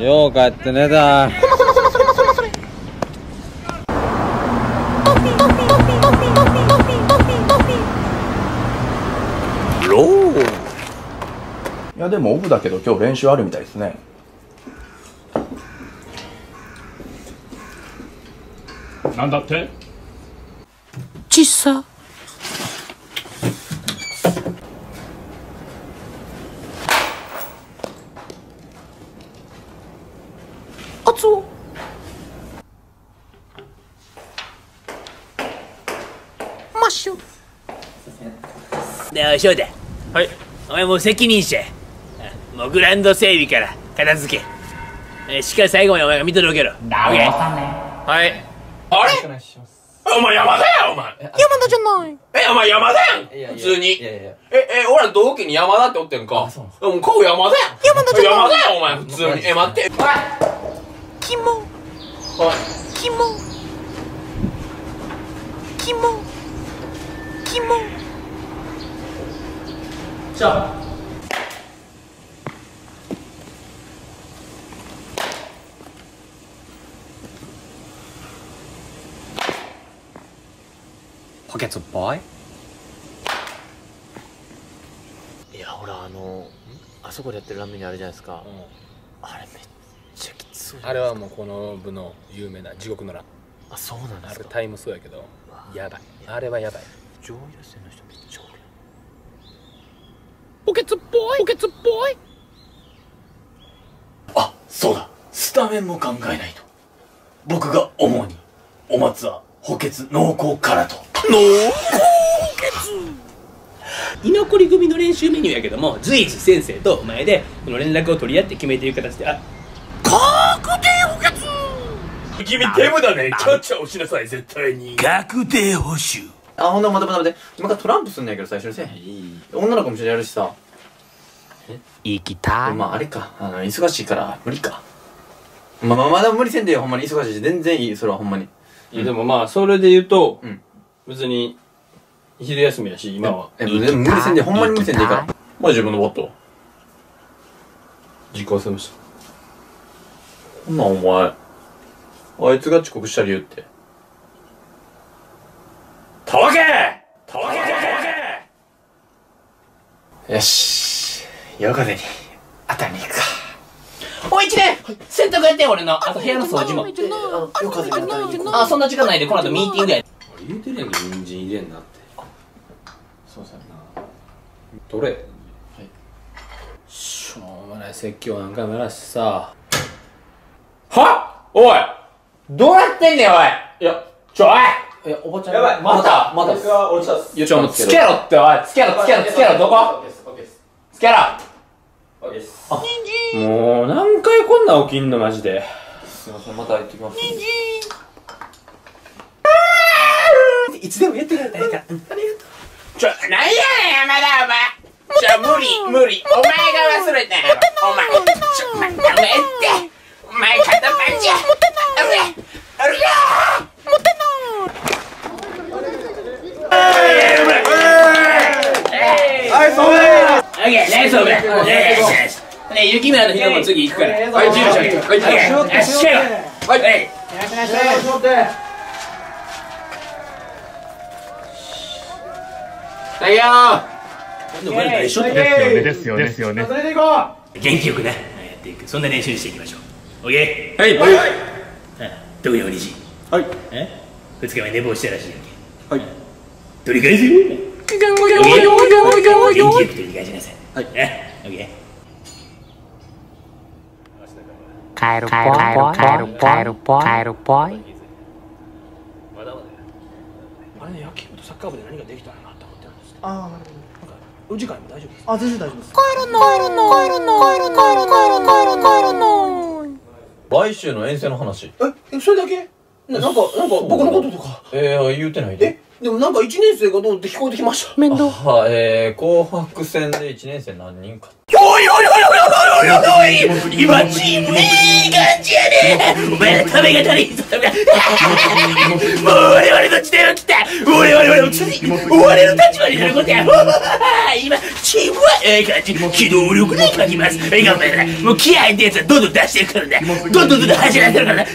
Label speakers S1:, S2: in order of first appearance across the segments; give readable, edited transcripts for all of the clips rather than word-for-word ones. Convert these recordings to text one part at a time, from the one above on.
S1: よう帰って寝た。
S2: ロー。いやでもオフだけど今日練習あるみたいですね。
S3: なんだって？
S4: ちっさ。あつお。マッシュ。
S5: で、おい、翔太。
S3: はい。
S5: お前もう責任者や。もうグラウンド整備から片付け。しっかり最後までお前が見届けろ。オッケー。
S3: はい。あれ？お前山田やお前。
S4: 山田じゃない。
S3: お前山田やん。普通に。俺ら同期に山田っておってんか。もう顔山田やん。
S4: 山田じゃない。
S3: 山田やお前普通に。待って。
S4: キモ。キモ。キモ。キモ。
S3: じゃあ。
S1: 補欠っぽい。
S5: いや、ほら、あそこでやってるラーメン屋あるじゃないですか。あれめっちゃきつい。
S3: あれはもうこの部の有名な地獄のラーメン。
S5: あ、そうなんですか。
S3: あれタイムそうやけど、やばい。あれはやばい。
S5: 上位打線の人めっちゃおる。
S3: 補欠っぽい。補欠っぽい。
S6: あ、そうだ。スタメンも考えないと。僕が主に、お松は補欠濃厚からと。
S5: 居残り組の練習メニューやけども、随時先生とお前でこの連絡を取り合って決めていく形で、確定補欠。
S6: 君デブだね。キャッチャーをしなさい、絶対に。確定補習。
S2: あ、ほんと待って。今からトランプすんねんけど最初にせえ。女の子も一緒にやるしさ。
S4: 行きたい。
S2: まああれか。忙しいから無理か。まだ無理せんでよ、ほんまに忙しいし。全然いい、それはほんまに。
S3: いやでもまあそれで言うと、
S2: うん、
S3: 別に昼休みやし今は。
S2: でも無理せんで、ほんまに無理せんでいいから。
S3: まあ自分のバット実行せました。
S2: ほんなんお前、あいつが遅刻した理由って。
S6: たわけ
S2: よし、夜風に当たりに行くか。
S5: おい、一年洗濯やって俺の、あと部屋の掃除も。
S2: 夜風に当たりに行く。
S5: あ、そんな時間ないで、この後ミーティングや。
S1: 俺言うてるやんけ、人参入れんなって。
S2: そうさな。
S1: どれ？はい。しょうもない説教なんかもやらしさ。
S3: は？おいどうやってんねんおい。いやおい、
S2: おばちゃん。
S3: やばい、
S2: また
S3: 俺さ
S2: 言っちゃうんですけど。
S3: つけろっておい、つけろどこ？つけろ。もう何回こんなん起きんのマジで。
S2: すいません、また行ってきます。
S5: いつでもやってくれたらいいから。
S3: なんやねん山田お前。無理。お前が忘れたやろ。お前。待って、お前肩パンチや。あれや
S4: モテ
S3: はい、そうだ。
S5: オッケー、ナイスオーブ。ね、雪村の人も次行くから。
S3: はい、自由しゃべ。はい、
S5: よっしゃ。
S3: はい。はいよ
S5: ー。
S3: ですよね。
S5: 元気よくな、やっていく。そんな練習していきましょう。オッケ
S3: はい。
S5: 特におにじ。
S3: はい。
S5: 2日前寝坊したらしいやんけ。
S3: はい。
S5: 取り返せる。元気よく取り返しなさい。
S3: はい。
S5: オッケー。
S4: 帰るぽい。
S3: まだまだ。あれね、野球部とサッカー部で何ができたらなって思ってるんですけど。なんか、お時間も大丈夫ですか？
S4: 全然大丈夫です。帰らない。
S2: 来週の遠征の話。
S3: それだけ？なんか僕のこととか。
S2: 言うてないで。
S3: でもなんか1年生がどうって聞こえてきました。
S4: 面倒。
S2: 紅白戦で1年生何人か。
S6: おい
S5: 今チームいい感じやね。お前らためが足りんぞ。もう我々の時代は来た。我々も次追われる立場になることや。今チームはええ感じ、機動力で書きます。頑張れな。もう気合いってやつはどんどん出していくからね。どんどん走らせるからね。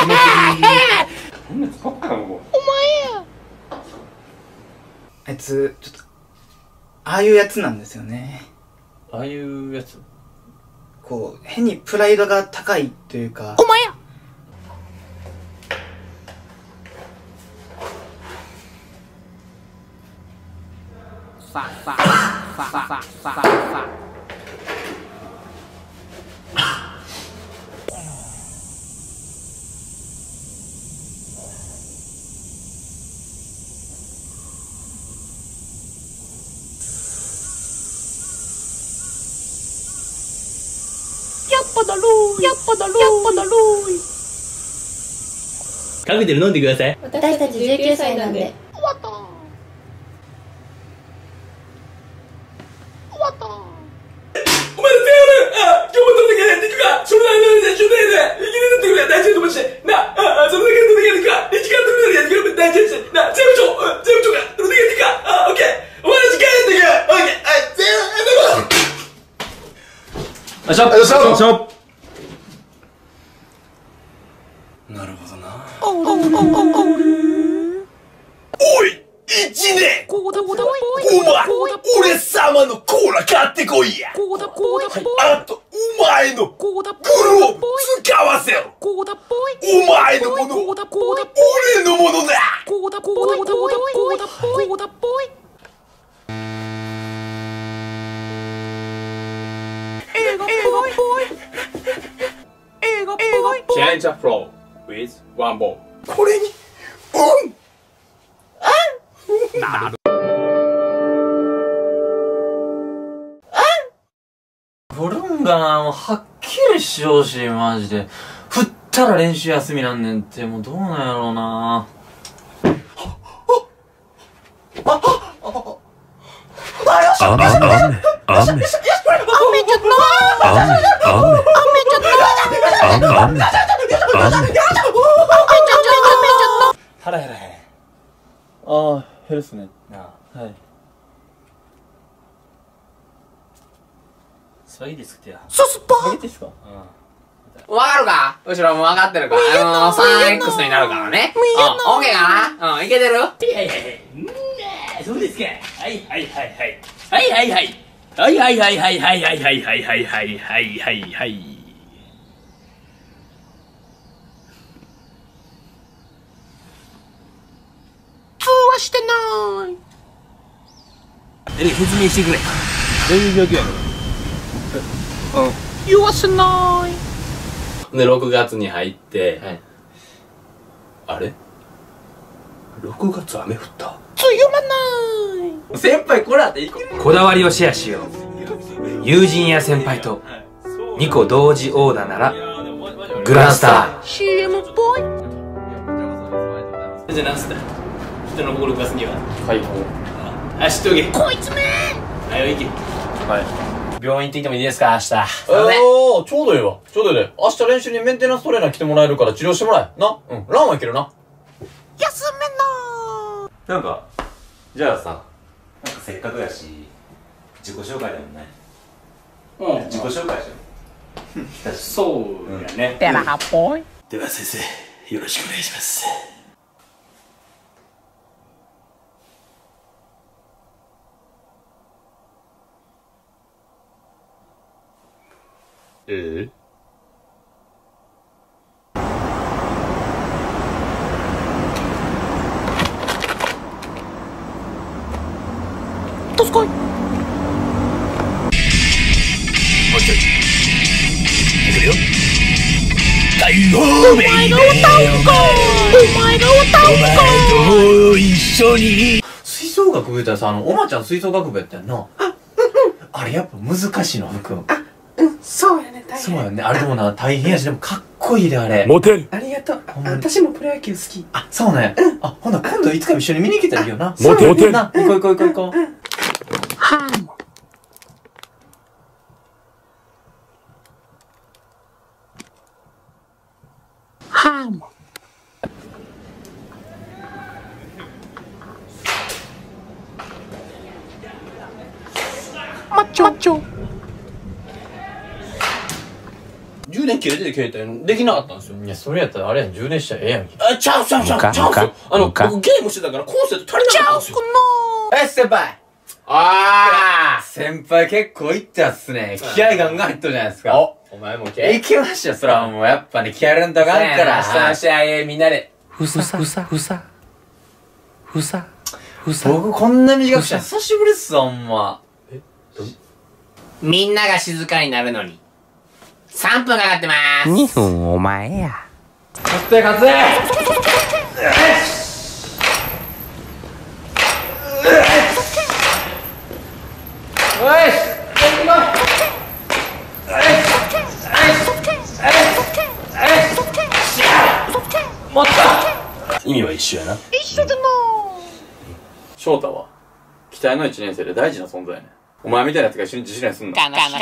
S7: あいつちょっとああいうやつなんですよね。
S2: ああいうやつ。
S7: こう変にプライドが高いというか。
S4: お前や
S5: カクテル飲んでください。
S8: 私たち19歳なんで。
S5: お前ら全員今日もどれだけやっていくか。その間で10年で生きれるってくれ大事だと思うしな。それだけどれだけやっていくか。1時間どれだけやっていくか大事だしな。税務署がどれだけやっていくか。オッケー。お前ら時間やっていくか。オッケー。はい、全員やっていく。よいしょよいしょ。なるほどな。おい一年、お前俺様のコーラ買ってこいや。あとお前のグローブ使わせろ。お前のもの俺のものだ。Change the flow with one ball。これに
S2: ブルンがな、もうはっきりしようし、マジで。振ったら練習休みなんねんって、もうどうなんやろうな。
S5: 腹減らへん。
S2: ああ、減るっすね。
S5: なあ、
S2: はい。
S5: スパゲティ作ってや。
S2: スパゲティっすか？
S3: わかるか？後ろも分かってるか？3X になるからね。オッケーかな？いけてる？
S5: そうですか。はいはいはいはい。はいはいはい。はいはいはいはいはいはいはいはいはいはいはいはいはい。
S4: 通話してない。
S5: 説明してくれ。
S1: どういう状況やねん。
S4: 言わせない。
S1: で、6月に入って、
S2: はい。
S1: あれ ?6 月雨降った。
S4: 梅雨まない。
S2: 先輩、これあっていこ
S9: こだわりをシェアしよう。友人や先輩と2個同時オーダーならグランスター。
S4: CM っぽい。
S5: じゃあなんつった人の心動かすには
S1: 解放。
S5: 知っとけ。
S4: こいつめ
S5: はい、行け。
S9: 病院行ってきてもいいですか、明日。
S2: おー、ちょうどいいわ。ちょうどいいね。明日練習にメンテナンストレーナー来てもらえるから治療してもらえ。な。うん。ランはいけるな。
S4: 休めな。
S10: なんか、じゃあさ、なんかせっかくやし、自己紹介でもない。自己紹介しよう。
S5: そうやね。
S4: ペラハっぽい。
S5: では先生、よろしくお願いします。
S4: どすこい。
S5: 大放名で
S4: お前が歌うんか。
S5: と一緒に。
S2: 吹奏楽部言ったらさ、おまちゃん吹奏楽部やったよな。あれやっぱ難しいの、福君。
S8: そうやね、大
S2: そうやね。あれでもな、大変やし、でもかっこいいで、あれ。
S9: モテる。
S8: ありがとう。
S2: ほんまに
S8: 私もプロ野球好き。
S2: あ、そうね。あ、ほな、今度いつか一緒に見に行けたらいいよな。
S9: モテる。
S2: な、行こう行こう行こう行こう。
S4: はん。 time. Macho.
S1: 充電切れてて携帯できなかったんですよ。
S2: いや、それやったらあれやん、充電したらええやんけ。
S1: ちゃうすよ。僕ゲームしてたからコンセント足りなかったんですよ。
S2: 先輩先輩結構いったっすね。気合ガンガン入っとるじゃないですか。
S1: お前もけ
S2: 行きましたよ、そらもうやっぱね、気合入れんとあかんから。
S1: みんなで。
S9: ふさ。
S2: 僕こんな短くした久しぶりっすわ、ほんま。
S3: みんなが静かになるのに3分かかってまーす。
S4: 2分お前や。
S2: 勝て勝て
S1: 意味は一緒やな。
S4: 一緒だな。
S2: 翔太は期待の1年生で大事な存在やねん。お前みたいなやつが一緒に自主練すんの。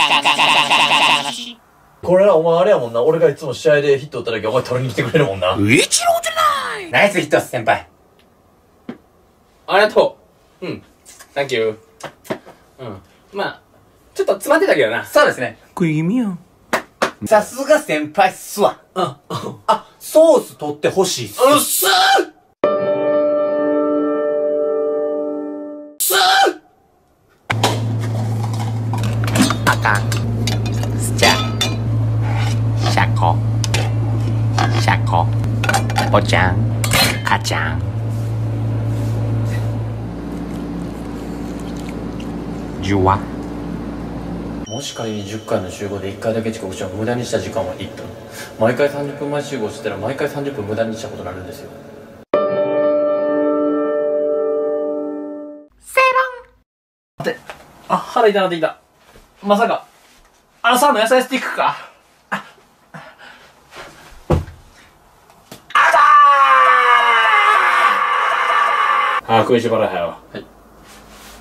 S2: これはお前あれやもんな。俺がいつも試合でヒット打った時お前取りに来てくれるもんな。
S4: 一郎じゃない。
S2: ナイスヒットっす先輩。
S1: ありがとう。サンキュー。まあ、ちょっと詰まってたけどな。
S2: そうですね。
S4: 食い気味やん。
S2: さすが先輩っすわ。あ、ソース取ってほしいっす。
S1: うっすー
S4: あかん。スチャ。シャコ。シャコ。おちゃん。かちゃん。じゅわ。
S2: もし仮に10回の集合で1回だけ遅刻しても無駄にした時間は1分。毎回30分前集合してたら毎回30分無駄にしたことになるんですよ。
S4: セロン。
S2: 待って。あ、腹痛なってきた。まさか、朝の野菜スティックか。
S1: あ、食いしばらへんわ。はい。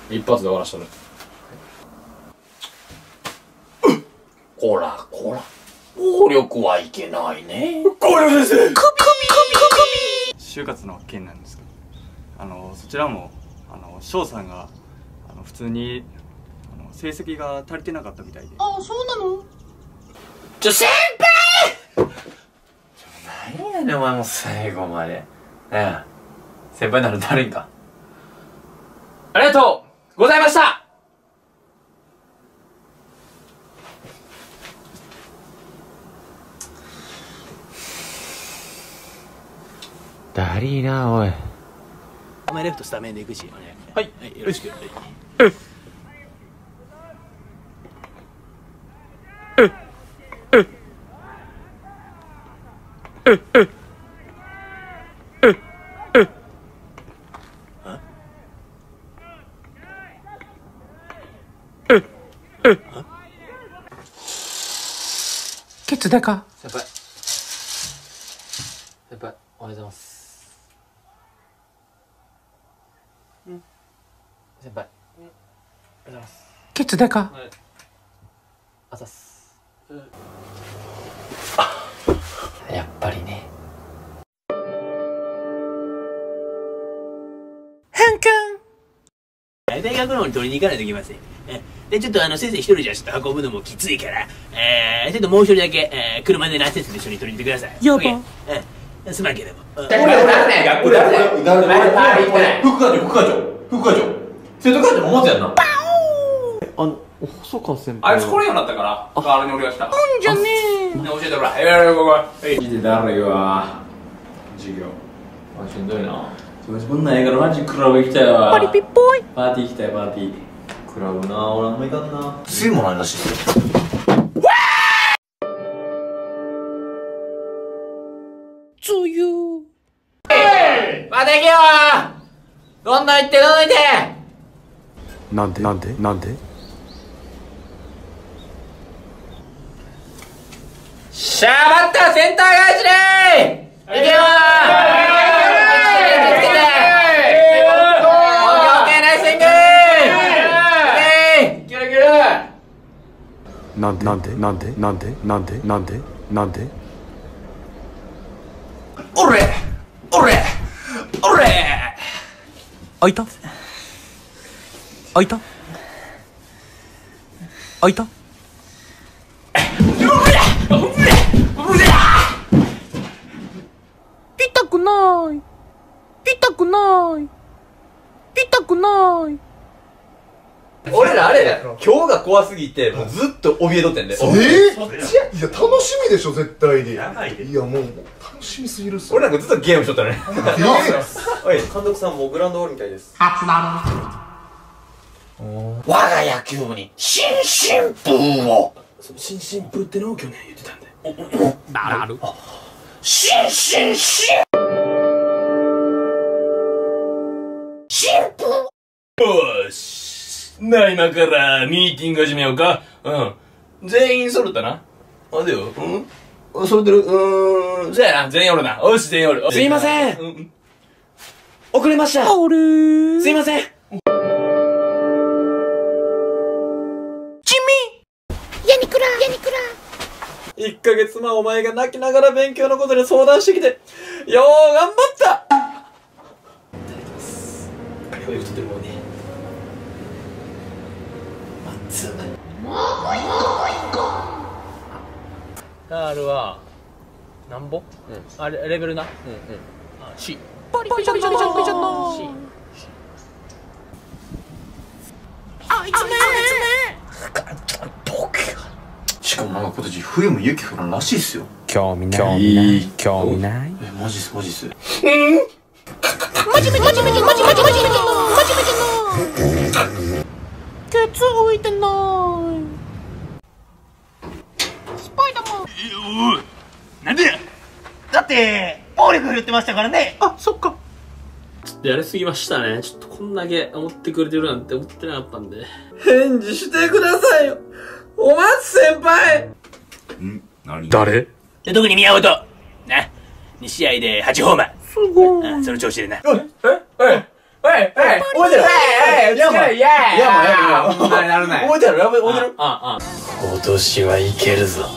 S1: 一発で終わらしとる。
S2: こら。暴力はいけないね。
S1: ゴリラ先生。
S11: 就活の件なんですけど、そちらも翔さんが普通に成績が足りてなかったみたいで。
S4: あ、そうなの？
S3: 先輩
S2: 何やねんお前もう最後まで。先輩なら誰んか。
S1: ありがとうございました。
S9: だりーなおい。
S5: お前レフトスタメンで行くし。
S1: はい。
S5: よろしく。
S9: ケツでか。
S2: 先輩。先輩、おはようございます。先輩。おはようございます。
S9: ケツでか。
S2: あざっす。やっぱりね。
S5: 大学の方に取りに行かないといけません。で、ちょっと先生一人じゃちょっと運ぶのもきついから、ちょっともう一人だけ、車で先生と一緒に取りに行ってください。
S4: やば。
S5: すまんけども。
S1: 副課長。生徒会長も持つやんな。
S9: 細川先
S1: あいつこれようになったから、代わりに俺が来た。
S4: んじゃねえ。
S1: 教えてもらえ。見てだるいわ。授業。しんどいな。こんなんええからマジクラブ行きたいわ。
S4: パリピっぽい。
S1: パーティー行きたい、パーティー。クラブな、俺あんま行かんな。
S2: ついもないらしい。
S4: つゆ。
S3: また行けよー。どんどん行って。
S11: なんで
S3: しゃーバッターセンター返しでー。行けよー。
S11: なんで
S5: 俺
S9: 開いた開いた開いた痛くない痛くない痛くない
S12: 俺らあれだよ、今日が怖すぎてもうずっと怯えとってんで。
S13: いや楽しみでしょ絶対に。いやもう楽しみすぎるっす。
S12: 俺なんかずっとゲームしとったね。
S13: おい
S12: 監督さんもうグラウンド終わるみたいです。
S5: 初なの我が野球部に新春風を。
S6: 新進風ってのを去年言ってたんで。
S5: なる新風
S6: よし。な、今からミーティング始めようか。全員揃ったな。あれよ。揃ってる。じゃあな、全員おるな。よし、全員おる。
S9: すいません。遅れました。すいません。1ヶ月前お前が泣きながら勉強のことで相談してきて、よう頑張った。いただきます。これ太ってるもんね。R はなんぼ？あれレベルな。C。パリパリちゃんちゃんちゃんちゃんの。C。
S5: あいつめ。
S7: しかもなんか今年冬も雪降るらしいっすよ。
S4: 興味ない興味ない
S7: マジっすマジっす。
S5: マジメケツ浮いてないスパイダーマン。 なんでや。だって暴力振るってましたからね。
S6: あ、そっか。ちょっとやりすぎましたね。ちょっとこんだけ思ってくれてるなんて思ってなかったんで。返事してくださいよ。お松先輩。
S10: 何？
S9: 誰？
S5: 特に宮本な、2試合で8ホーマー。すごい。その調子でな。
S12: 覚えてる？
S1: なるね。
S12: 覚えてる？覚えてる？
S6: 今年はいけるぞ。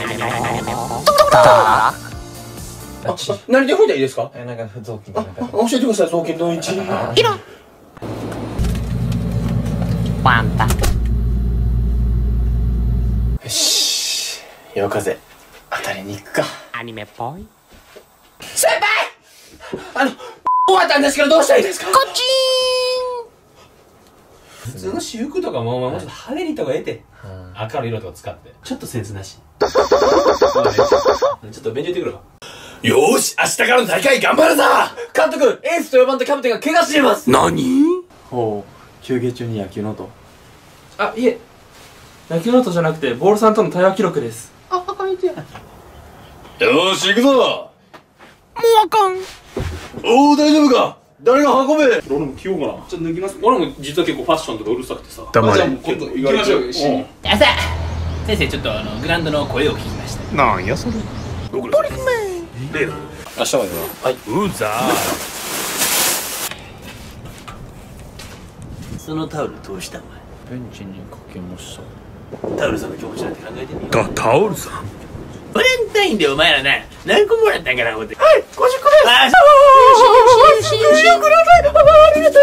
S12: 何で吹いたらいいですか？
S2: なんか雑巾かなんか
S12: 教えてください、雑巾の位置。
S4: ワンタ
S6: よし、夜風当たりに行くか。
S4: アニメっぽい
S5: 先輩終わったんですけどどうしたらいいですか？こっち
S6: 普通の私服とかももうちょっと派手にとか得て、明るい色とか使ってちょっとセンスなし。ちょっと勉強行ってくるわ。よーし、明日からの大会頑張るぞ。
S9: 監督、エースと4番とキャプテンが怪我しています。
S5: 何？
S2: ほう、休憩中に野球の音。
S11: あ、いえ、野球の音じゃなくてボールさんとの対話記録です。
S5: あ、あかんてや。
S6: よーし、行くぞ。
S5: もうあかん。
S6: おー、大丈夫か？誰が運べ。
S11: 俺も着ようかな。ちょっと脱ぎます。俺も実は結構ファッションとかうるさくてさ。
S10: 黙れ。
S11: じゃあもう今度行きましょうよ。
S5: 朝先生、ちょっとグラウンドの声を聞きました。
S10: なんやそれ。
S5: ポリスメン。
S6: 例の
S2: 明日までな。はい。
S6: うざー。そのタオルどうしたお前。
S2: ベンチにかけました。
S6: タオルさんの気持ちなんて考えてみよう。
S10: タオルさん。
S5: バレンタインでお前らな、何個もらったんかな、思って。
S6: はい、50個です。
S5: あ、よしよしよしよしよしよください。ありがと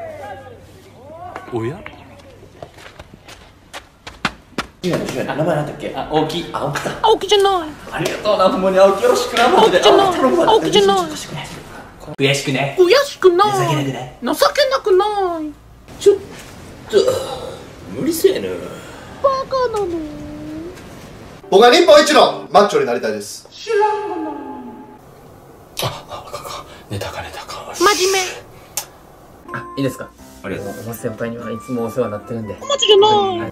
S5: う。
S6: おや？
S9: 名前なんだっけ？あ、青木。青木だ。
S5: 青木じゃない。
S9: ありがとうな、ほんまに青木よろしくな。青木
S5: じゃない。青木じゃない。悔しくない。悔しくない。情けなくない。情けなくない。
S6: ちょっと無理そうやな。
S5: バカなの。
S13: 僕は日本一のマッチョになりたいです。
S5: 知らんがな。
S6: ネタか。
S5: 真面目。
S2: あ、いいですか？
S10: ありがとう。
S2: お松先輩にはいつもお世話になってるんで。
S5: マジじゃない。はい、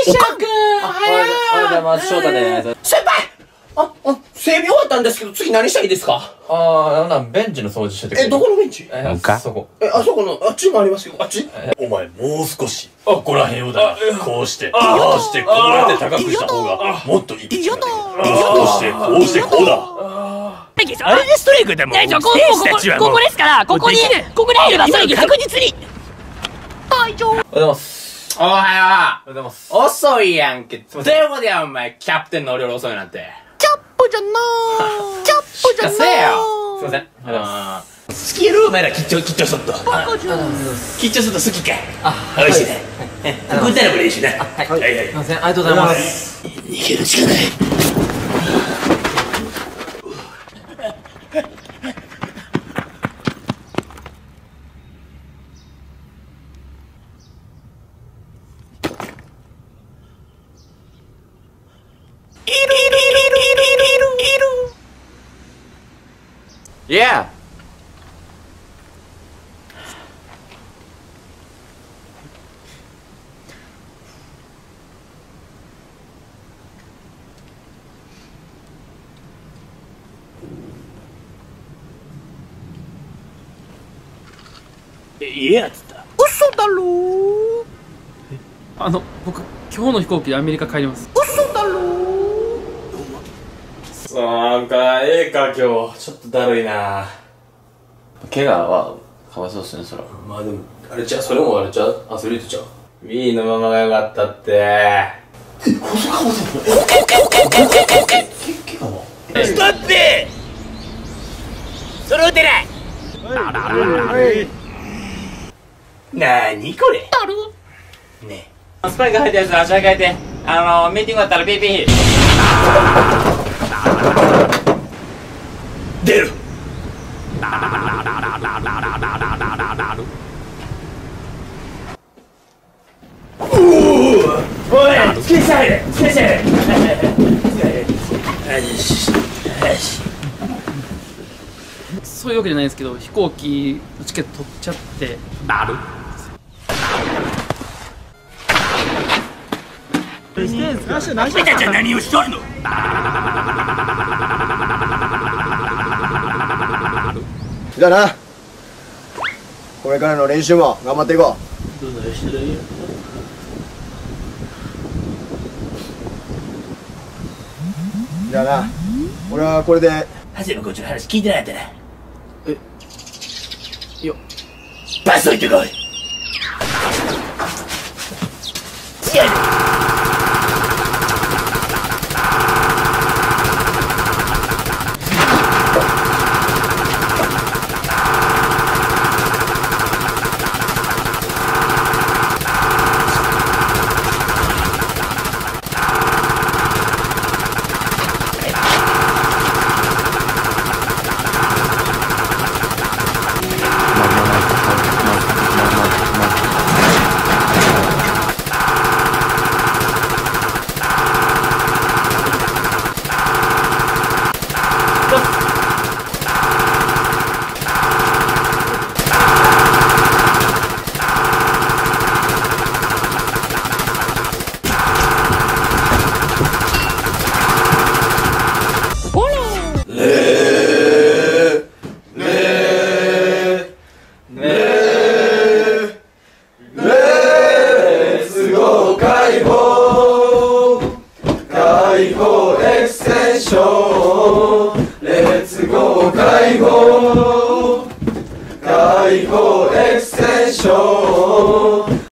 S5: シャ君。
S2: おはようございます。翔太です。
S5: 先輩。整備終わったんですけど、次何したらいいですか？
S2: ベンチの掃除しててくれ。
S5: どこのベンチ？
S2: そこ。
S5: あそこの、あっちもありますよ。あっち？
S6: お前もう少しここら辺をだな。こうしてこうしてこうやって高くした方がもっといい。こうしてこうしてこうだ。
S5: あれでストライクでも選手たちはもうここですから、ここにいればそれ確実に退場。
S2: おはようございます。
S9: おはよう。
S2: おはようございます。
S9: 遅いやんけ。ゼロでやん、お前。キャプテンの俺より遅いなんて。
S5: キャップじゃのキャップじゃの
S2: せえよ。すいません。ありがとうございます。
S5: 好きやろお前らキッチョソット。キッチョソット好きか。美味しいね。食ったらもいいしな。はいはい。
S2: すいません、ありがとうございます。
S5: 逃げるしかない。
S2: Yeah!
S5: いやっつった。嘘だろー。
S14: 僕今日の飛行機でアメリカ帰ります。
S5: 嘘だろー。
S1: なんかええか今日ちょっとだるいな。
S2: 怪我はかわいそうっすね、そら。
S12: まあでもあれちゃう、それもあれちゃう、アスリートちゃう。
S1: B のままがよかったって。
S5: ストップ。それ打てない。なにこれ。ね
S2: スパイク入ったやつら足上げて、ミーティングだったらピーピー。
S5: 出る。おい、スケーシャーで、スケーシャーで。
S14: そういうわけじゃないですけど、飛行機のチケット取っちゃって。
S5: お前たちは何をしとるの。
S13: じゃあな、これからの練習も頑張っていこう。じゃあな、俺はこれで。
S5: ハセのこっちの話聞いてなかったな。バス置いてこい。
S13: 解放エクステンション